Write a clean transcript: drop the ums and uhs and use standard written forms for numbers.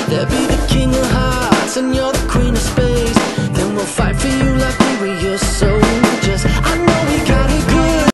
They'll be the king of hearts and you're the